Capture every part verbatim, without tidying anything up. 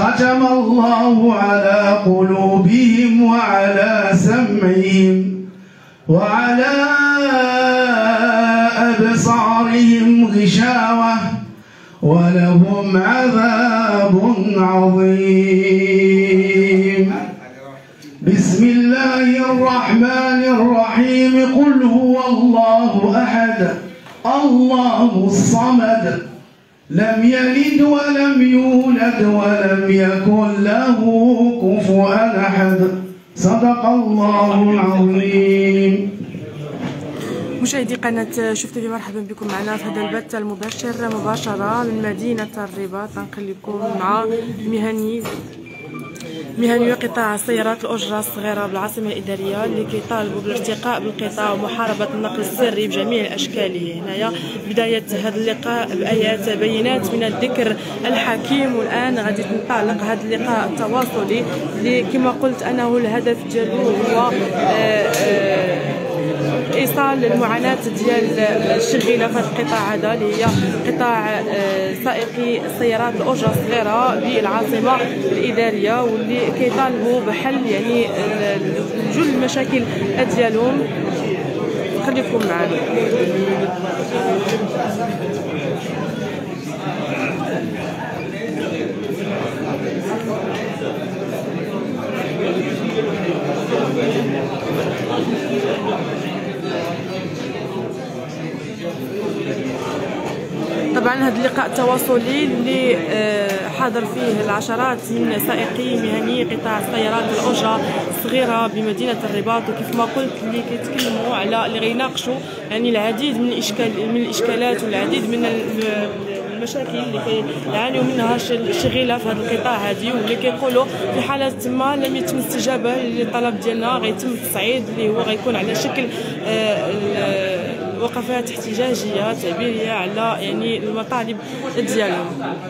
ختم الله على قلوبهم وعلى سمعهم وعلى أبصارهم غشاوة ولهم عذاب عظيم. بسم الله الرحمن الرحيم. قل هو الله أحد الله الصمد لم يلد ولم يولد ولم يكن له كفوا أحد. صدق الله العظيم. مشاهدي قناة شوف تيفي، مرحبا بكم معنا في هذا البث المباشر مباشرة من مدينة الرباط. نخليكم مع مهني مهني قطاع السيارات الأجرة الصغيرة بالعاصمة الإدارية اللي كيطالبوا بالارتقاء بالقطاع ومحاربة النقل السري بجميع أشكاله. هنايا بداية هذا اللقاء بآيات بينات من الذكر الحكيم، والآن غادي ننطلق هذا اللقاء التواصلي اللي كما قلت أنا هو الهدف ديالو هو آآ آآ ايصال المعاناه ديال الشغيله في هذا القطاع هذا اللي هي قطاع سائقي السيارات الاجره الصغيره بالعاصمه الاداريه، واللي كيطالبوا بحل يعني جل المشاكل ديالهم. خليكم معنا. طبعا هذا اللقاء التواصلي اللي حاضر فيه العشرات من سائقي مهني قطاع السيارات الاجره الصغيره بمدينه الرباط، وكيف ما قلت اللي كيتكلموا على اللي غيناقشوا يعني العديد من الاشكال من الاشكالات والعديد من المشاكل اللي كيعانيوا منها الشغيله في هذا القطاع هذه، واللي كيقولوا في حاله ما لم يتم استجابه للطلب ديالنا غيتم التصعيد اللي هو غيكون على شكل وقفات احتجاجيه تعبيريه على يعني المطالب ديالهم.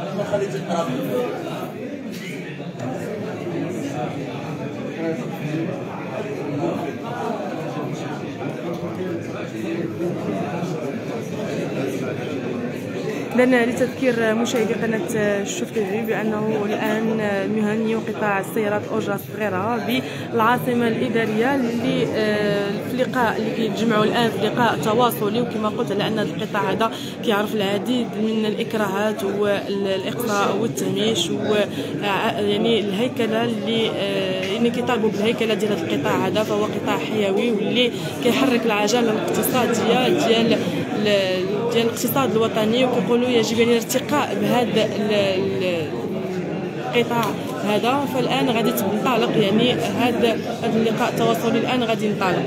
لنا لتذكير مشاهدي قناة شوف تيفي بأنه الآن مهني قطاع السيارات الأجرة الصغيرة بالعاصمة الإدارية اللي في لقاء اللي كيتجمعوا الآن في لقاء تواصلي، وكما قلت على أن القطاع هذا كيعرف العديد من الإكراهات والإقصاء والتهميش ويعني الهيكلة اللي يعني كيطالبوا بالهيكلة ديال هذا القطاع هذا، فهو قطاع حيوي واللي كيحرك العجلة الاقتصادية ديال ديال الاقتصاد الوطني، وكيقولوا يجب يعني الارتقاء بهذا القطاع هذا. فالان غادي تنطلق يعني هذا هذا اللقاء التواصلي الان غادي ينطلق.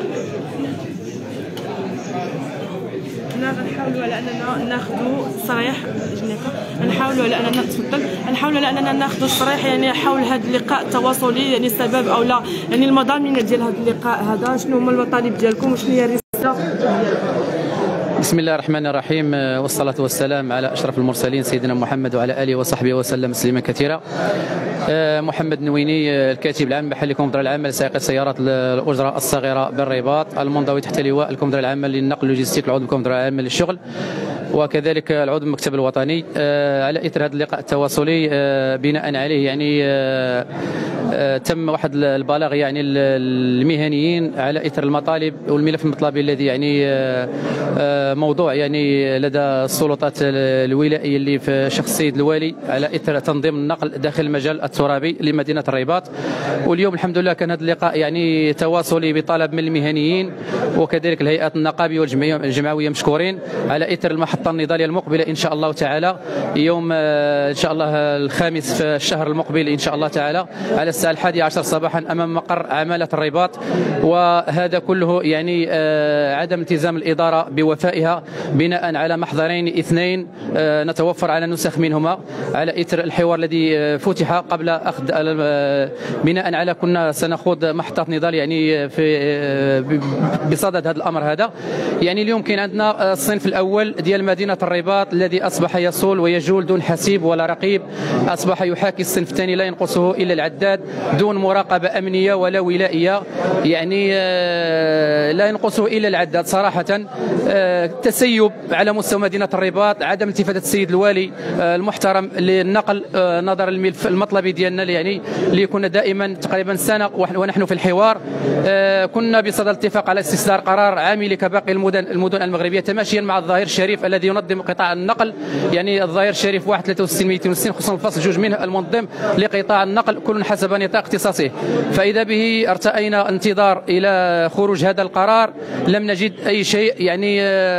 حنا غنحاولوا على اننا ناخذوا صريح نحاولوا على اننا تفضل نحاولوا على اننا ناخذوا الصريح يعني حول هذا اللقاء التواصلي، يعني السبب او لا يعني المضامين ديال هذا اللقاء هذا، شنو هما المطالب ديالكم وشنو هي الرساله ديالكم. بسم الله الرحمن الرحيم، والصلاة والسلام على أشرف المرسلين سيدنا محمد وعلى آله وصحبه وسلم تسليما كثيرا. محمد نويني، الكاتب العام بحال الكومدرا العامة لسائق السيارات الأجرة الصغيرة بالرباط، المنضوي تحت لواء الكومدرا العامة للنقل اللوجستيك، العضو الكومدرا العامة للشغل، وكذلك العضو المكتب الوطني. على إثر هذا اللقاء التواصلي بناء عليه يعني تم واحد البلاغ يعني المهنيين على إثر المطالب والملف المطلبي الذي يعني موضوع يعني لدى السلطات الولائيه اللي في شخص السيد الوالي على اثر تنظيم النقل داخل المجال الترابي لمدينه الرباط. واليوم الحمد لله كان هذا اللقاء يعني تواصلي بطلب من المهنيين وكذلك الهيئات النقابيه والجمعويه مشكورين على اثر المحطه النضاليه المقبله ان شاء الله تعالى يوم ان شاء الله الخامس في الشهر المقبل ان شاء الله تعالى على الساعه الحادية عشر صباحا امام مقر عماله الرباط. وهذا كله يعني عدم التزام الاداره بوفائها بناء على محضرين اثنين نتوفر على نسخ منهما على اثر الحوار الذي فتح قبل اخذ بناء على كنا سنخوض محطه نضال يعني في بصدد هذا الامر هذا. يعني اليوم كاين عندنا الصنف الاول ديال مدينة الرباط الذي أصبح يصول ويجول دون حسيب ولا رقيب، أصبح يحاكي الصنف الثاني لا ينقصه إلا العداد، دون مراقبة أمنية ولا ولائية، يعني لا ينقصه إلا العداد صراحة. تسيب على مستوى مدينة الرباط، عدم التفاتة السيد الوالي المحترم للنقل نظرا للملف المطلبي ديالنا يعني اللي كنا دائما تقريبا سنة ونحن في الحوار. كنا بصدد الاتفاق على استصدار قرار عامل كباقي المدن المدن المغربية تماشيا مع الظاهر الشريف الذي ينظم قطاع النقل، يعني الظاهر الشريف واحد ثلاثة وستين مئتين وستين، خصوصا الفصل جوج منه المنظم لقطاع النقل كل حسب نطاق اختصاصه. فإذا به ارتأينا انتظار إلى خروج هذا القرار، لم نجد أي شيء، يعني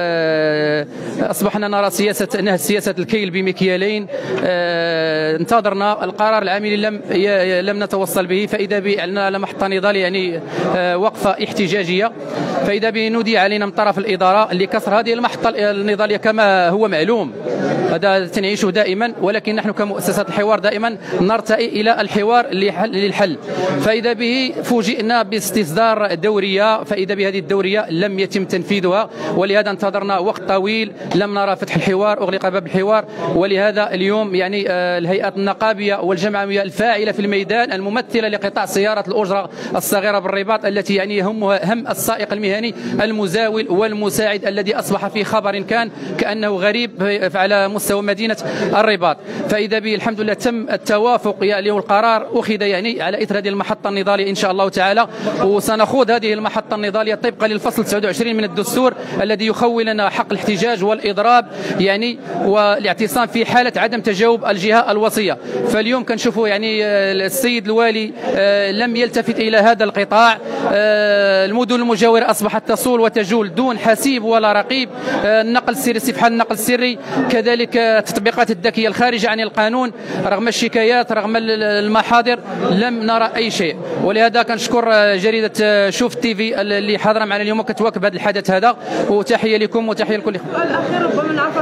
أصبحنا نرى سياسة نهج سياسة الكيل بمكيالين. انتظرنا القرار العامل لم لم نتوصل به، فإذا به على محطة نضال يعني وقفة احتجاجية، فإذا به نودي علينا من طرف الإدارة لكسر هذه المحطة النضالية كما هو معلوم، هذا تنعيشه دائما، ولكن نحن كمؤسسات الحوار دائما نرتئي إلى الحوار للحل. فإذا به فوجئنا باستصدار دورية، فإذا بهذه الدورية لم يتم تنفيذها، ولهذا انتظرنا وقت طويل لم نرى فتح الحوار، أغلق باب الحوار. ولهذا اليوم يعني الهيئات النقابية والجمعوية الفاعلة في الميدان الممثلة لقطاع سيارة الأجرة الصغيرة بالرباط التي يعني يهمها هم السائق المهني المزاول والمساعد الذي أصبح في خبر كان كأنه غريب على مستوى مدينة الرباط. فإذا به الحمد لله تم التوافق يعني والقرار أخذ يعني على إثر هذه المحطة النضالية إن شاء الله تعالى، وسنخوض هذه المحطة النضالية طبقا للفصل تسعة وعشرين من الدستور الذي يخول لنا حق الاحتجاج والإضراب يعني والاعتصام في حالة عدم تجاوب الجهة الوصية. فاليوم كنشوفوا يعني السيد الوالي لم يلتفت إلى هذا القطاع، المدن المجاورة أصبحت تصول وتجول دون حسيب ولا رقيب، النقل السري استفحال النقل السري، كذلك التطبيقات الذكية الخارجة عن القانون، رغم الشكايات رغم المحاضر لم نرى أي شيء. ولهذا كنشكر جريدة شوف تي في اللي حاضرة معنا اليوم وكتواكب هذا الحدث هذا، وتحية لكم وتحية لكل. السؤال الأخير ربما نعرف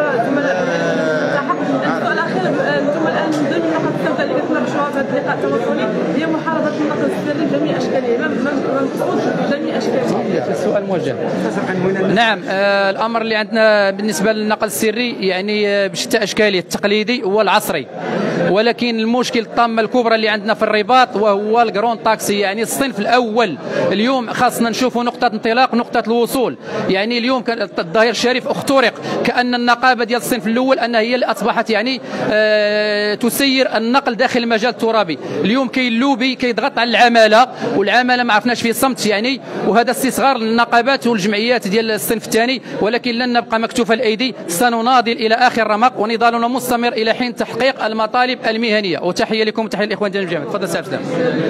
السؤال الأخير، أنتم الآن من ضمن النقاط الثلاثة اللي كتناقشوها في هذا اللقاء التواصلي هي محاربة النقل السري بجميع أشكاله، مقصود بجميع أشكاله. السؤال موجه. نعم، آه الأمر اللي عندنا بالنسبة للنقل السري يعني بشتى أشكاله التقليدي والعصري، ولكن المشكل الطامة الكبرى اللي عندنا في الرباط وهو الجرون تاكسي، يعني الصنف الأول. اليوم خاصنا نشوفوا نقطة انطلاق نقطة الوصول، يعني اليوم كان الظاهر الشريف اخترق كأن النقابة ديال الصنف الأول أنها هي اللي أصبحت يعني آه تسير النقل داخل المجال الترابي. اليوم كاين اللوبي كيضغط على العمالة، والعمالة ما عرفناش في صمت يعني، وهذا استصغار للنقابات والجمعيات ديال الصنف الثاني، ولكن لن نبقى مكتوفة الأيدي، سنناضل إلى آخر رمق ونضالنا مستمر إلى حين تحقيق المطالب المهنية. وتحية لكم وتحية للإخوان ديال الجامعة. تفضل سي عبد السلام.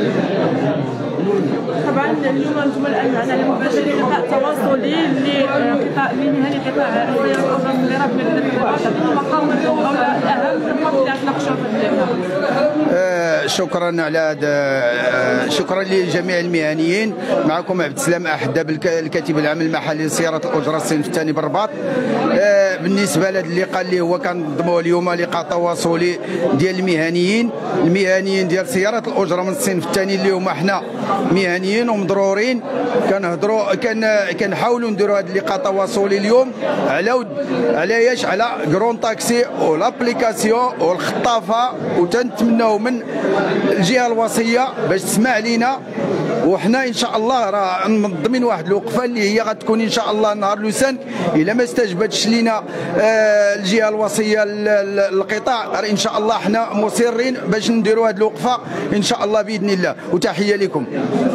طبعا اليوم انتم الان معنا على مباشر لقاء تواصلي لقطاع لمهني قطاع السيارات الصغيره في مدينه الرباط، شنو مقاومه او اهم النقاط اللي غتناقشوها في اللقاء؟ شكرا على هذا، شكرا لجميع المهنيين. معكم عبد السلام احدب الكاتب العام المحلي لسيارات الاجره الصنف الثاني بالرباط. بالنسبه لهذا اللقاء اللي هو كنظموه اليوم لقاء تواصلي ديال المهنيين المهنيين ديال سيارات الاجره من الصنف الثاني اللي هما حنا مهنيين ومضرورين. كنهضروا كان كنحاولوا نديروا هذا اللقاء التواصلي اليوم على على ايش؟ على كرون تاكسي والابليكاسيون والخطافه، وتنتمناو من الجهه الوصيه باش تسمع لينا، وحنا ان شاء الله راه منظمين واحد الوقفه اللي هي غتكون ان شاء الله نهار لوسان. الا ما استجابتش لينا آه الجهه الوصيه للقطاع ان شاء الله حنا مصرين باش نديروا هذه الوقفه ان شاء الله باذن الله. وتحيه لكم.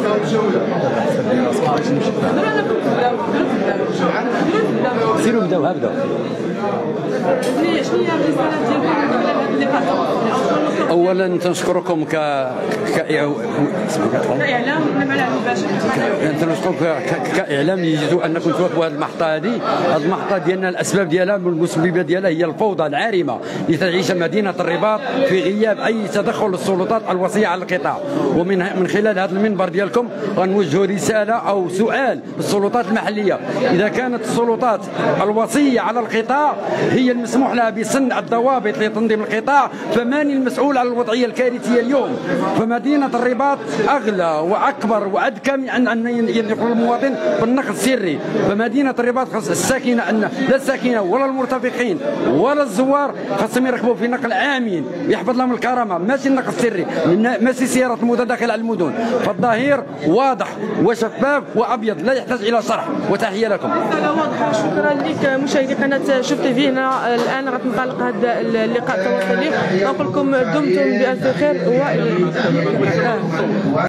سيروا بداو هبداو. شنو هي الرساله ديالكم للقاء التواصلي؟ اولا تنشكركم ك كاعلام على المباشر، تنشكركم كاعلام يجدوا انكم تواكبوا هذه المحطه. هذه هذه المحطه ديالنا الاسباب ديالها والمسببات ديالها هي الفوضى العارمه اللي تعيشها مدينه الرباط في غياب اي تدخل السلطات الوصيه على القطاع. ومن من خلال هذا المنبر ديالكم غنوجهوا رساله او سؤال للسلطات المحليه. اذا كانت السلطات الوصيه على القطاع هي المسموح لها بسن الضوابط لتنظيم القطاع، فمن المسؤول على الوضعيه الكارثيه اليوم فمدينه الرباط اغلى واكبر وادكى من ان ينقل المواطن بالنقل السري. فمدينه الرباط خاص الساكنه ان لا الساكنه ولا المرتفقين ولا الزوار خاصهم يركبوا في نقل امن يحفظ لهم الكرامه، ماشي النقل السري، ماشي سيارات المتداخله على المدن. فالظاهر واضح وشفاف وابيض لا يحتاج الى شرح. وتحيه لكم. واضحه. شكرا لك مشاهدي قناه شوف تي في. هنا الان غتنطلق هذا اللقاء التواصلي. نقول لكم دمتم بألف خير والى